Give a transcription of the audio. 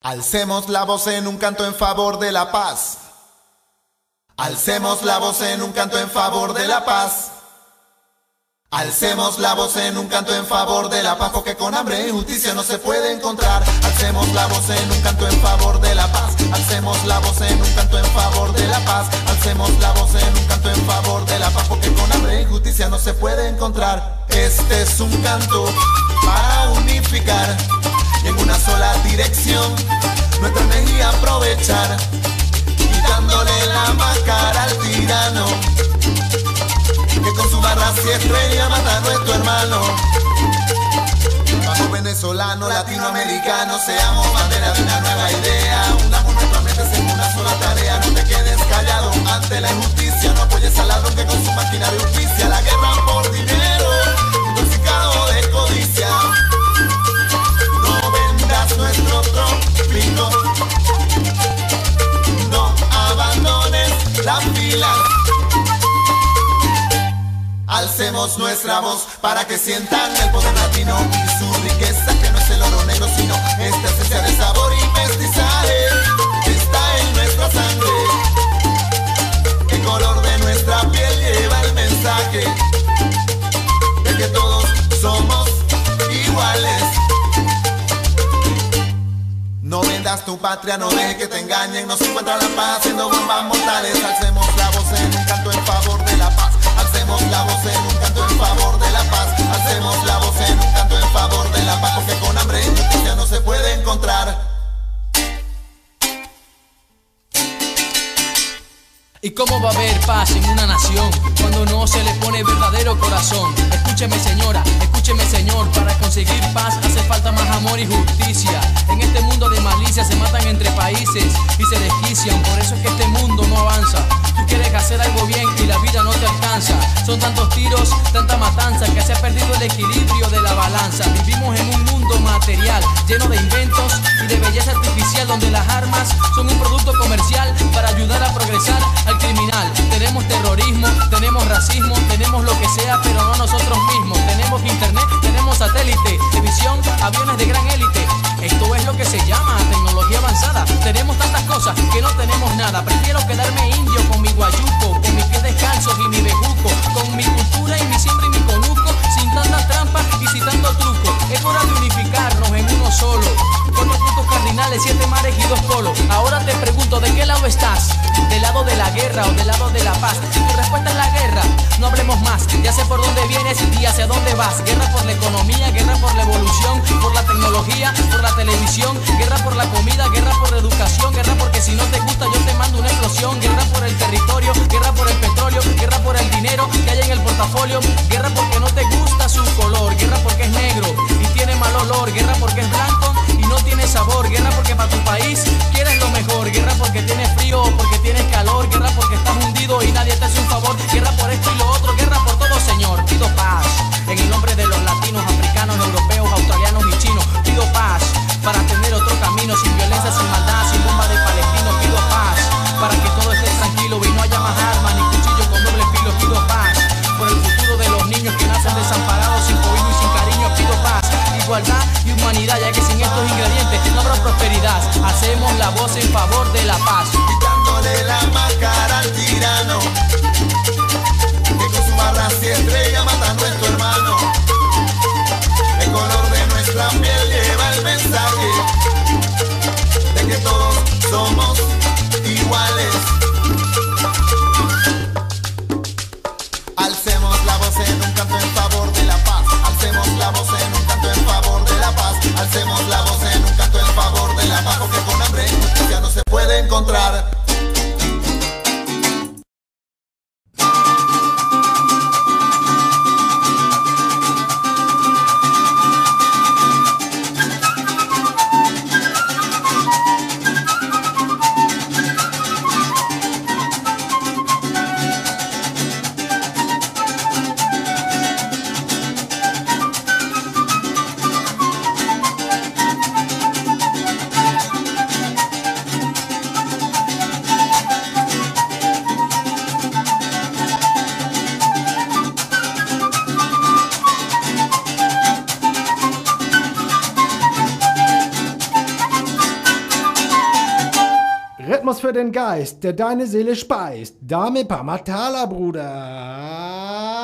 Alcemos la voz en un canto en favor de la paz. Alcemos la voz en un canto en favor de la paz. Alcemos la voz en un canto en favor de la paz, porque con hambre y justicia no se puede encontrar. Alcemos la voz en un canto en favor de la paz. Alcemos la voz en un canto en favor de la paz. Alcemos la voz en un canto en favor de la paz, porque con hambre y justicia no se puede encontrar. Este es un canto para unificar y en una sola dirección nuestra energía aprovechar, quitándole la máscara al tirano que con su barra y estrella mata a nuestro hermano. Bajo venezolano, latinoamericano, seamos bandera de una nueva idea. Unamos nuestras mentes en una sola tarea. No te quedes callado ante la injusticia. No apoyes al ladrón que con su maquinaria auspicia la guerra por dinero, intoxicado de codicia. No vendas nuestro trópico, no abandones la fila. Alcemos nuestra voz para que sientan el poder latino y su riqueza, que no es el oro negro, sino esta esencia de sabor y mestizaje que está en nuestra sangre. El color de nuestra piel lleva el mensaje de que todos somos iguales. No vendas tu patria, no dejes que te engañen. No se encuentra la paz haciendo bombas mortales. Alcemos la voz en un canto en favor de la paz. Alcemos la voz en un canto en favor de la paz. Alcemos la voz en un canto en favor de la paz, porque con hambre y justicia no se puede encontrar. ¿Y cómo va a haber paz en una nación cuando no se le pone verdadero corazón? Escúcheme señora, escúcheme señor, para conseguir paz hace falta más amor y justicia. En este mundo de malicia se matan entre países y se desquician, por eso es que este mundo no avanza. Tú quieres hacer algo bien y la vida no te alcanza. Son tantos tiros, tanta matanza, que se ha perdido el equilibrio de la balanza. Vivimos en un mundo material, lleno de inventos y de belleza artificial, donde las armas son un producto comercial para ayudar a progresar al criminal. Tenemos terrorismo, tenemos racismo, tenemos lo que sea, pero no nosotros mismos. Tenemos internet, tenemos satélite, televisión, aviones de gran élite. Esto es lo que se llama tecnología avanzada. Tenemos tantas cosas que no tenemos nada. Prefiero quedarme indio con mi guayuco, con mis pies descalzos y mi bejuco, con mi cultura y mi siembra y mi conuco, sin tanta trampa y sin tanto truco. Es hora de unificarnos en uno solo. 4 puntos cardinales, 7 mares y 2 polos. Ahora te pregunto, ¿de qué lado estás? ¿Del lado de la guerra o del lado de la paz? Si tu respuesta es la guerra, no hablemos más. Ya sé por dónde vienes y hacia dónde vas. Guerra por la economía, guerra por la evolución, por la tecnología, por la televisión, guerra por la comida, guerra por la educación, guerra porque si no te gusta yo te mando una explosión, guerra por el territorio, guerra por el petróleo, guerra por el dinero que hay en el portafolio, guerra porque no te gusta su color, guerra porque es negro y tiene mal olor, guerra porque es blanco y no tiene sabor, guerra porque para tu país quieres lo mejor, guerra porque tienes frío o porque tienes calor, guerra porque estás hundido y nadie te hace un favor, guerra por esto y lo otro, guerra por todo, señor. Pido paz en el nombre de los latinos, africanos, europeos, australianos y chinos. Pido paz para tener otro camino, sin violencia, sin maldad, sin bomba de palestinos. Pido paz para que todo esté tranquilo y no haya más armas ni cuchillos con doble filo. Pido paz por el futuro de los niños que nacen desamparados, sin cobijo y sin cariño. Pido paz, igualdad y humanidad, ya que sin estos ingredientes no habrá prosperidad. Hacemos la voz en favor de la paz, quitándole la máscara al tirano que con su barra y estrella mata a nuestro hermano. El color de nuestra piel lleva el mensaje de que todos somos iguales. Alcemos la voz en un canto en favor de la paz. Alcemos la voz en un canto en favor de la paz. Alcemos la voz en un canto en favor de la paz, porque con hambre y justicia no se puede encontrar. Rhythmus für den Geist, der deine Seele speist. Dame Pamatala, Bruder.